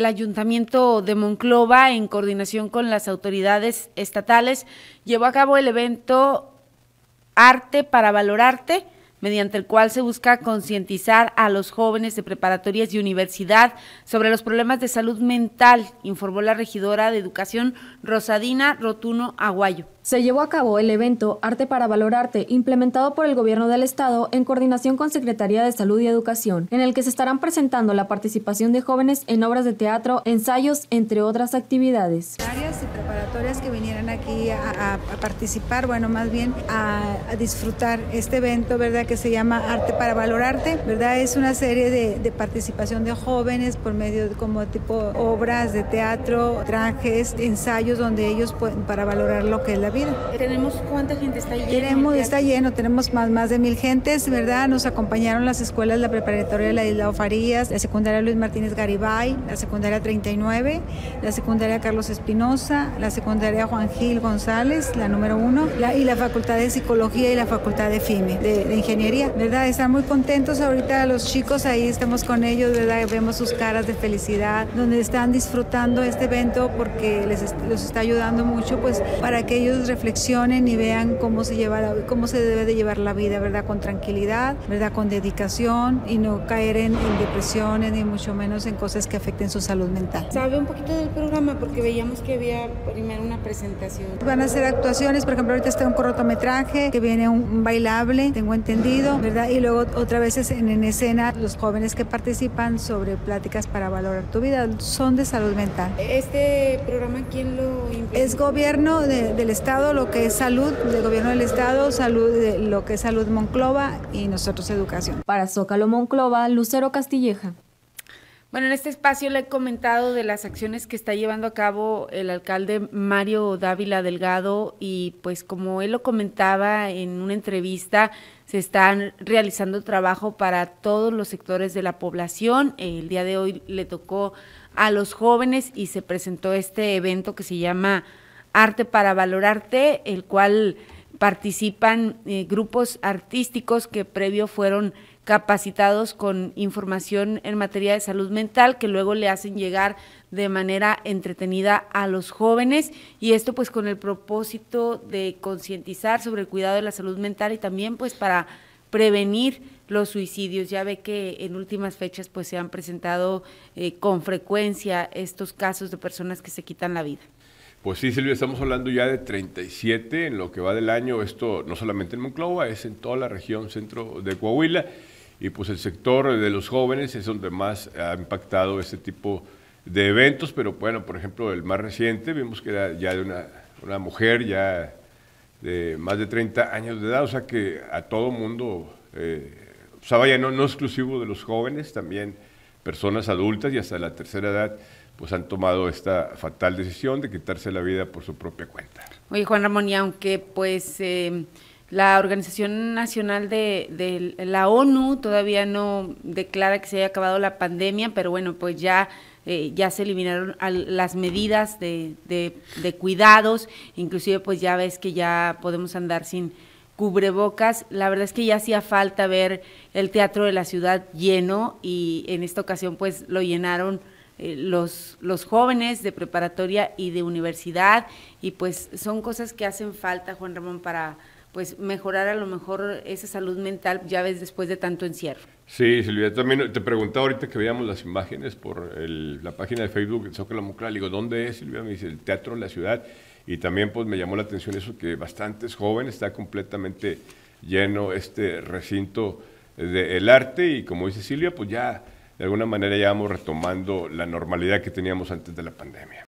El Ayuntamiento de Monclova, en coordinación con las autoridades estatales, llevó a cabo el evento Arte para Valorarte, mediante el cual se busca concientizar a los jóvenes de preparatorias y universidad sobre los problemas de salud mental, informó la regidora de Educación, Rosadina Rotuno Aguayo. Se llevó a cabo el evento Arte para Valorarte, implementado por el Gobierno del Estado en coordinación con Secretaría de Salud y Educación, en el que se estarán presentando la participación de jóvenes en obras de teatro, ensayos, entre otras actividades. Áreas y preparatorias que vinieran aquí a participar, bueno, más bien a disfrutar este evento, ¿verdad?, que se llama Arte para Valorarte, ¿verdad? Es una serie de participación de jóvenes por medio de como tipo obras de teatro, trajes, ensayos donde ellos pueden para valorar lo que es la vida. ¿Tenemos cuánta gente está lleno? Está lleno, tenemos más de 1000 gentes, ¿verdad? Nos acompañaron las escuelas, la preparatoria de la Isla Farías, la secundaria Luis Martínez Garibay, la secundaria 39, la secundaria Carlos Espinosa, la secundaria Juan Gil González, la número 1, y la facultad de Psicología y la facultad de FIME, de Ingeniería, ¿verdad? Están muy contentos ahorita los chicos, ahí estamos con ellos, ¿verdad? Vemos sus caras de felicidad, donde están disfrutando este evento porque los está ayudando mucho, pues, para que ellos reflexionen y vean cómo se debe de llevar la vida, ¿verdad? Con tranquilidad, ¿verdad? Con dedicación y no caer en depresiones ni mucho menos en cosas que afecten su salud mental. ¿Sabe un poquito del programa? Porque veíamos que había primero una presentación. Van a hacer actuaciones, por ejemplo, ahorita está un cortometraje, que viene un bailable, tengo entendido, ¿verdad? Y luego otra vez en escena los jóvenes que participan sobre pláticas para valorar tu vida, son de salud mental. ¿Este programa quién lo implementó? Es gobierno del Estado, lo que es salud, del gobierno del Estado, salud, lo que es salud Monclova y nosotros educación. Para Zócalo Monclova, Lucero Castilleja. Bueno, en este espacio le he comentado de las acciones que está llevando a cabo el alcalde Mario Dávila Delgado y pues como él lo comentaba en una entrevista, se están realizando trabajo para todos los sectores de la población. El día de hoy le tocó a los jóvenes y se presentó este evento que se llama Arte para Valorarte, el cual participan grupos artísticos que previo fueron capacitados con información en materia de salud mental que luego le hacen llegar de manera entretenida a los jóvenes y esto pues con el propósito de concientizar sobre el cuidado de la salud mental y también pues para prevenir los suicidios. Ya ve que en últimas fechas pues se han presentado con frecuencia estos casos de personas que se quitan la vida. Pues sí, Silvia, estamos hablando ya de 37 en lo que va del año, esto no solamente en Monclova, es en toda la región centro de Coahuila, y pues el sector de los jóvenes es donde más ha impactado este tipo de eventos, pero bueno, por ejemplo, el más reciente, vimos que era ya de una mujer ya de más de 30 años de edad, o sea que a todo mundo, o sea, vaya, no exclusivo de los jóvenes, también personas adultas y hasta la tercera edad, pues han tomado esta fatal decisión de quitarse la vida por su propia cuenta. Oye, Juan Ramón, y aunque pues la Organización Nacional de la ONU todavía no declara que se haya acabado la pandemia, pero bueno, pues ya se eliminaron las medidas de cuidados, inclusive pues ya ves que ya podemos andar sin cubrebocas. La verdad es que ya hacía falta ver el Teatro de la Ciudad lleno y en esta ocasión pues lo llenaron los jóvenes de preparatoria y de universidad y pues son cosas que hacen falta, Juan Ramón, para pues mejorar a lo mejor esa salud mental, ya ves, después de tanto encierro. Sí, Silvia, también te preguntaba ahorita que veíamos las imágenes por la página de Facebook de Zócalo Monclova, le digo, ¿dónde es, Silvia? Me dice, el Teatro de la Ciudad, y también pues me llamó la atención eso que bastantes jóvenes, está completamente lleno este recinto del arte, y como dice Silvia, pues ya de alguna manera ya vamos retomando la normalidad que teníamos antes de la pandemia.